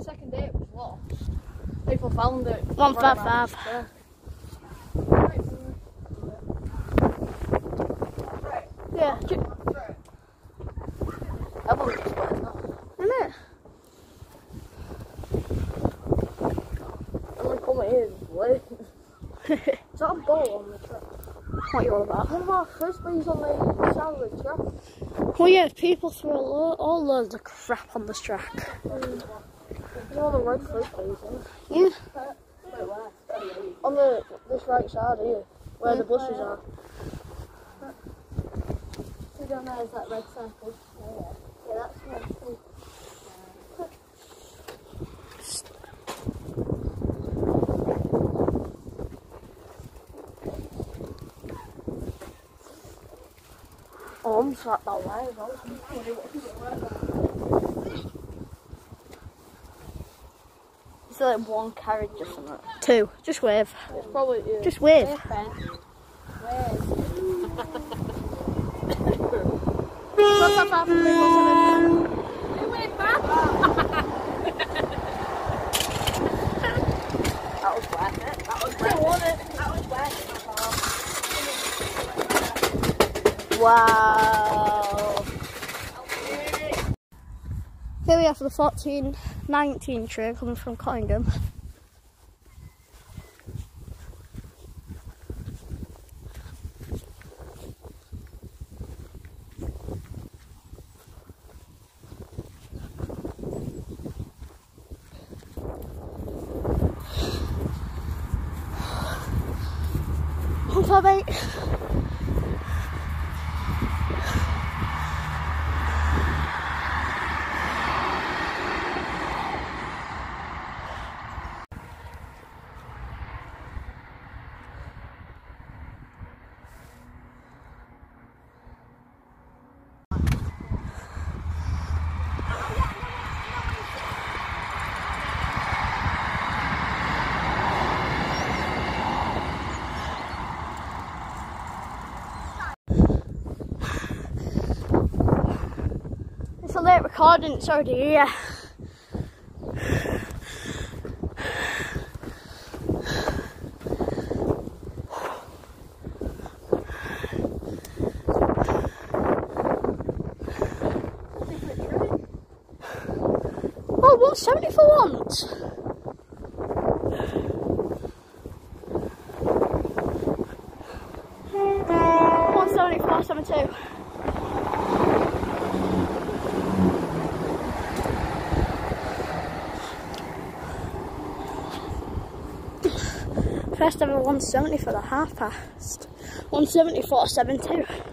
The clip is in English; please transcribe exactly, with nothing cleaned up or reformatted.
second day it was lost. People found it. One five five. Yeah. Everyone's just wet now. Isn't it? I'm gonna come here and play. Is that a ball on the track? What are you all about? One of our frisbees on the side of the track. Well, yeah, people throw lo all loads of crap on this track. Mm. You know the red frisbees, isn't it? Yeah. Wait, where? On the this right side here, where yeah. the bushes are. See down there is that red circle. Yeah, yeah that's red too. Oh, I'm sat that way as well. Is there like one carriage or something? Two. Just wave. It's probably yeah. Just wave. Wave, Ben. Wave. Wave back. That was worth it. That was worth it. That was worth it. Wow. Here we are for the fourteen nineteen train coming from Cottingham. one five eight. It's a late recording, it's already here. Oh, what, seventy for once? one seventy-four, seventy-two. First ever one seventy for the half past. one seventy-four, seventy-two.